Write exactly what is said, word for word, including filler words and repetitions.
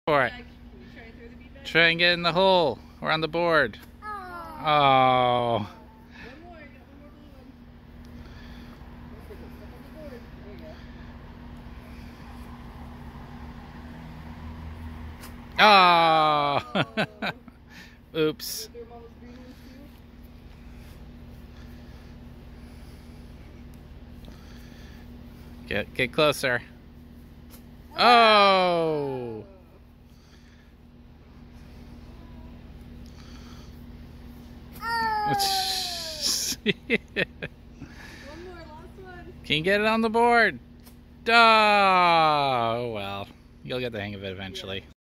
for it. Try and get in the hole or on the board. Oh. Oh. Oops. Get get closer. Oh. One more, last one. Can you get it on the board? Oh, well, you'll get the hang of it eventually.